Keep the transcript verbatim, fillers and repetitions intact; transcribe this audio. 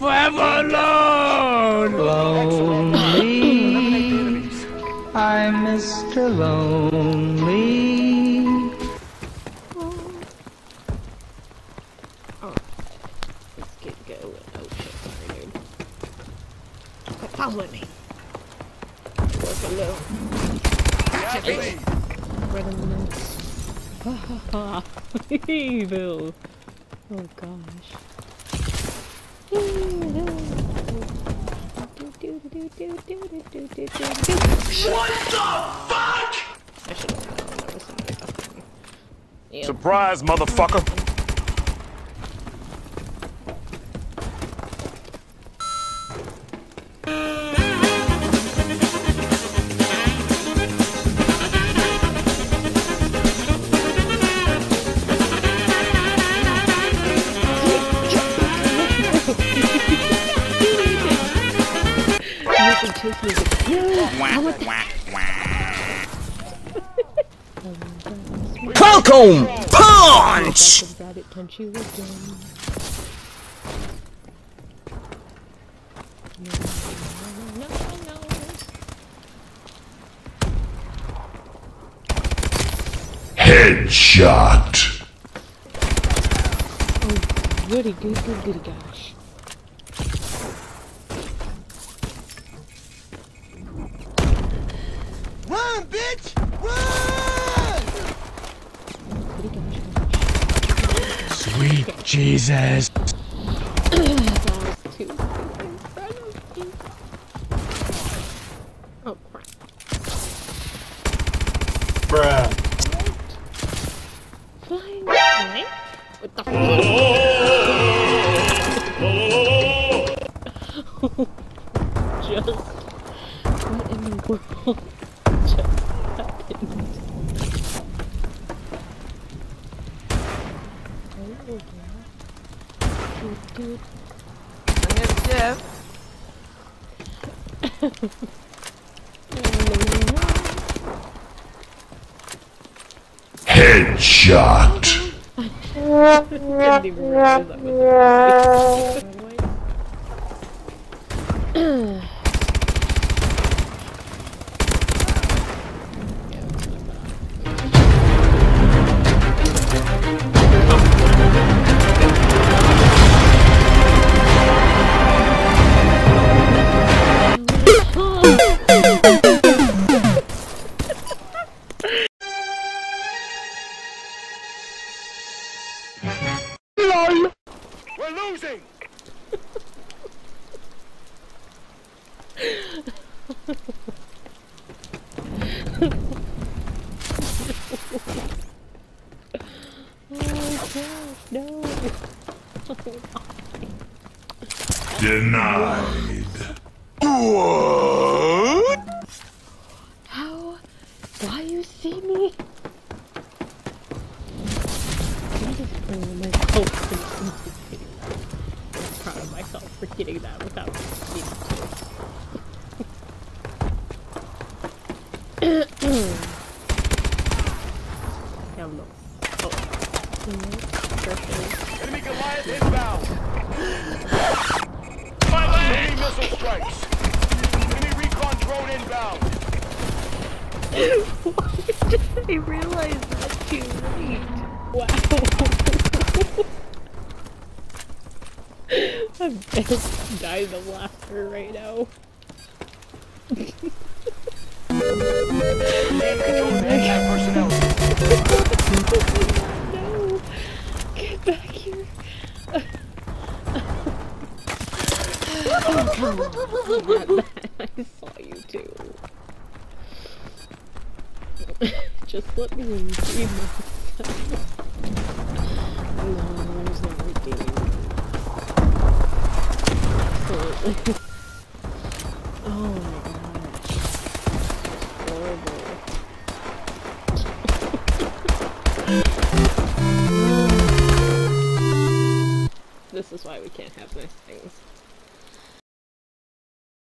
forever alone! Lonely, I'm Mister Lonely. Oh, let's get going. Oh shit, sorry, dude. Quit following me. Work alone. Hey. Right in the minutes. Evil. Oh gosh. What the fuck? I should have known there was somebody behind me. Yep. Surprise, motherfucker! Chase music. No! How about that? Falcon punch! Punch you again. No, no, no. Headshot. Oh, goody, goody, goody, goody, gosh. Run, bitch! Run! Goody, gosh, gosh. Sweet Jesus. That was too in front of me. Oh, crap. Bruh. Flying away? What the fuck? Just... What in the world just happened? Oh, dude, dude. I'm here, Jeff. Headshot. I didn't even realize that was We're losing. Oh gosh, no. Denied. What? How? Why you see me? I'm just bringing myself to I'm proud of myself for getting that without needing to. Hell no. Oh. Enemy Goliath inbound. Enemy missile strikes. Enemy recon drone inbound. Why did I realize that too late? Wow. I'm just dying of laughter right now. Personnel. No! Get back here! Oh, come on. I saw you too. Just let me redeem myself. No, there's no redeeming. Absolutely. Oh my gosh. Horrible. This is why we can't have nice things.